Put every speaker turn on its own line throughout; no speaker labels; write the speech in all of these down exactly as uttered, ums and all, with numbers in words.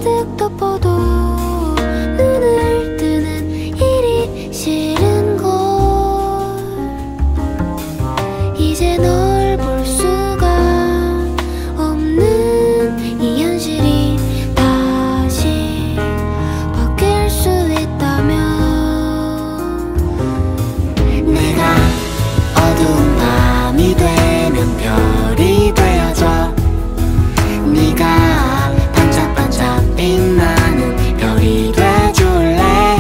가득 덮어도 눈을 뜨는 일이 싫은 걸. 이제 널 볼 수가 없는 이 현실이 다시 바뀔 수 있다면 내가 어두운 밤이 되면 별이 되어줘. 네가 반짝반짝 빛나는 별이 돼줄래.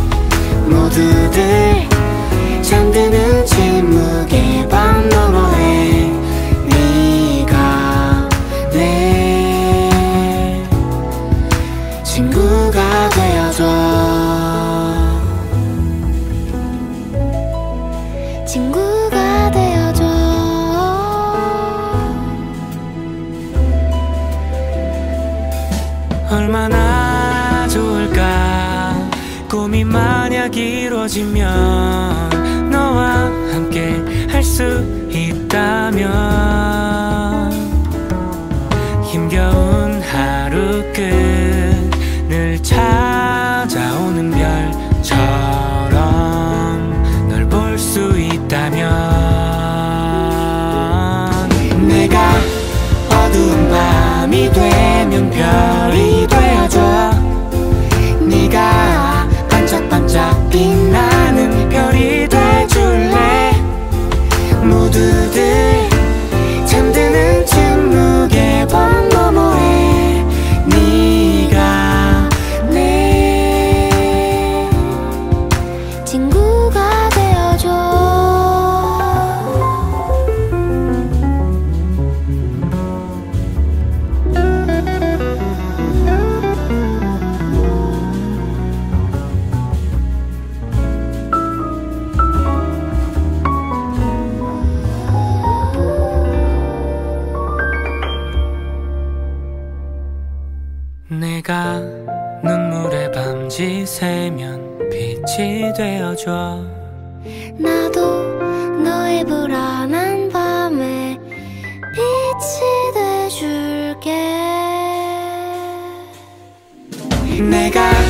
모두들 잠드는 침묵의 밤 너머에 네가 내 친구가 되어줘. 친구가 되어줘.
얼마나 좋을까. 꿈이 만약 이루어지면 너와 함께 할 수 있다면 힘겨운 하루 끝 늘 찾아오는 별처럼 널 볼 수 있다면 내가 어두운 밤이 되면 별이 되어줘. 네가 반짝반짝 빛나는 별이 돼줄래. 모두들 잠드는 침묵의 밤 너머에 네가 내
친구가 되어줘.
내가 눈물에 밤지 새면 빛이 되어줘.
나도 너의 불안한 밤에 빛이 돼줄게.
내가